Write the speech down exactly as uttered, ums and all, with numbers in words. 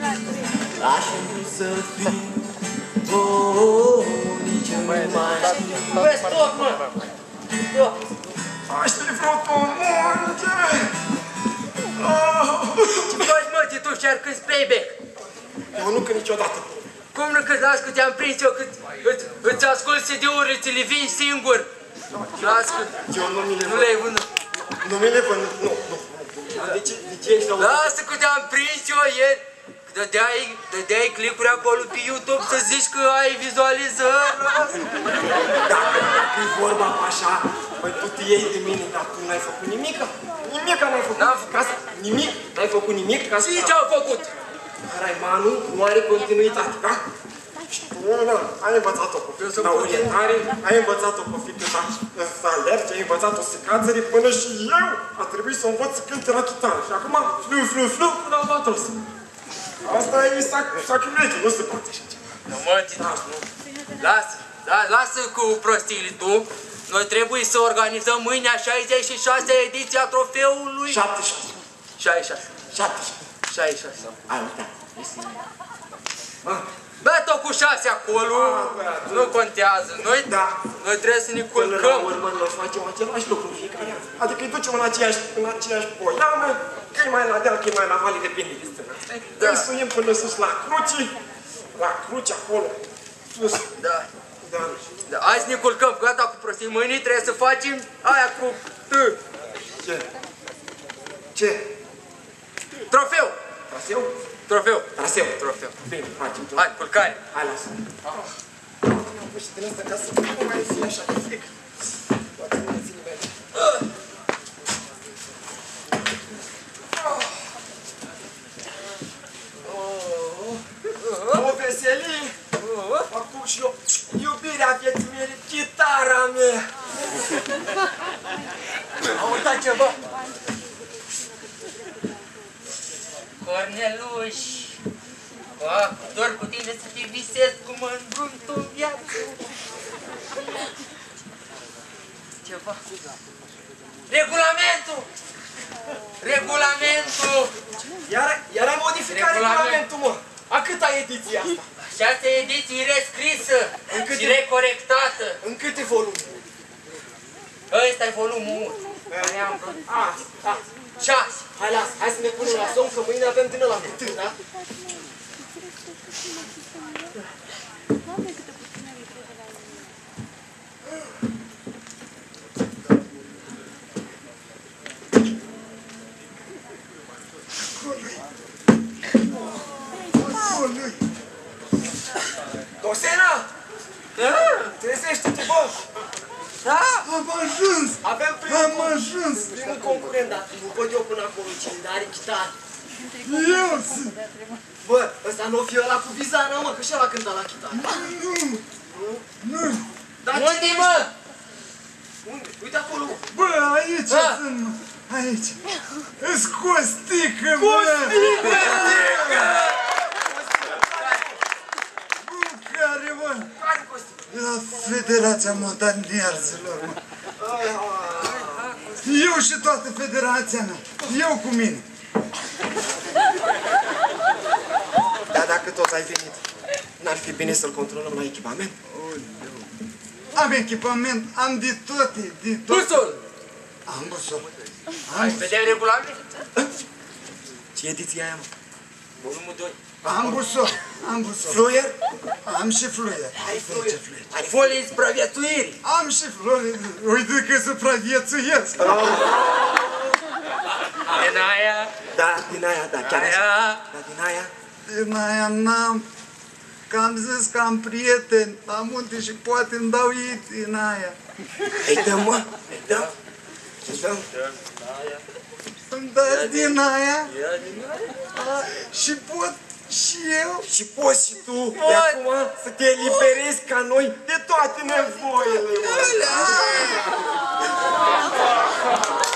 Lasă-mi să fii, oh, oh, nici nu mai știu. Băi, stop, mă! Stop! Aștept vreo tomonte! Ce faci, mă, te duci iar cânti playback? Eu nu cânt niciodată. Cum nu cât las că te-am prins eu, cât îți ascult C D-uri, ți le vin singur. Las că Eu nu mi le nu le-ai vândut. Nu mi le vând, nu, nu. De ce, de ce ești la Lasă că te-am prins eu ieri. Dădeai, dădeai clipuri acolo pe YouTube să zici că ai vizualizări. Dacă, dacă e vorba cu așa, păi tu te iei de mine, dar tu n-ai făcut nimica. Nimica n-ai făcut. N-am făcut. Ca să, nimic, n-ai făcut nimic ca să... Și ce-au făcut? Raimanul nu are continuitate, da? Și tu, nu, ai învățat-o cu fiul la orientare, ai învățat-o cu fiul ta să alergi, ai învățat-o să cațări, până și eu a trebuit să învăț să cânte la chitară. Și acum, flu, flu, flu, până am atros. Asta e sacrilegiu, nu se poate așa ceva. Nu mă, Titaș, nu. Lasă, da, lasă cu prostiile tu. Noi trebuie să organizăm mâine a șaizeci și șasea ediție a trofeului. șaptezeci și șase. șaizeci și șase. șaptezeci și șase. șaizeci și șase. Ai uitat. Bă, tot cu șase acolo, nu contează. Noi, Da. noi trebuie să ne Până la culcăm. urmă, noi facem același lucru în fiecare an. Adică îi ducem în aceeași, în aceeași poiană, că e mai la deal, că e mai la vale, depinde de stână. Da. Îi suim până sus la cruci, la cruci acolo, sus. Da. Da. Da, hai să ne culcăm, gata cu prostii. Mâine trebuie să facem aia cu T. Ce? Ce? Trofeu. Traseu? Trofeu. Traseu. Trofeu. Bine, facem. Hai, culcare. Hai, lasă. Am pus și din asta ca să nu mai fie așa de fric. Toate mințile mele. O veselie! Acum și eu, iubirea vieții mele, chitara mea! Am uitat ceva. Corneluș, bă, doar cu tine să te visez cum mă îndrum tu în viață. Ceva. Regulamentul! Regulamentul! Iar, iar ai modificat Regulament. regulamentul, mă! A câta ediție asta? Această ediție e rescrisă În câte- și recorectată. În câte volume? Ăsta e volumul unu. Mai am vreo A, a, șase. hai, las, hai să ne punem la somn, că mâine avem din ăla cu T, da? Dosena! Da? Trezește-te, bă! Da? Am ajuns! Avem Am primul, ajuns! primul concurent, dar nu văd eu până acolo cine are chitară. Eu sunt! Bă, ăsta nu o fi ăla cu Bizana, mă, că și ăla cânta la chitară. Nu! Nu! Dar Unde, cine mă? ești? Unde? Uite acolo, mă. Bă, aici Da. sunt, mă! Aici! Îs Costică, mă! Costică! Bă, care, mă? Care Costică? De la Federația Montanierzilor, mă! Eu și toată federația mea! Eu cu mine! Da, dacă tot ai venit, n-ar fi bine să-l controlăm la echipament? Am echipament, am de toate, de toate! Busul! Am busol! Hai, vedem regulament? Ce ediție ai, mă? Volumul doi. Am busol! Am busol! Fluier? Am și fluier! Ai fluier. Ai Folii supraviețuiri. Am și fluier! Uite că supraviețuiesc! Din aia, Da, din aia, da, chiar așa. aia. Da, din aia. Din aia n-am, că am zis că am prieteni la munte și poate îmi dau ei din aia. Îi dăm, mă, îi dăm. Îi dăm. Îmi dați din aia Ia din aia. a, și pot și eu. Și poți și tu, de acum, să te eliberezi ca noi de toate nevoile, mă.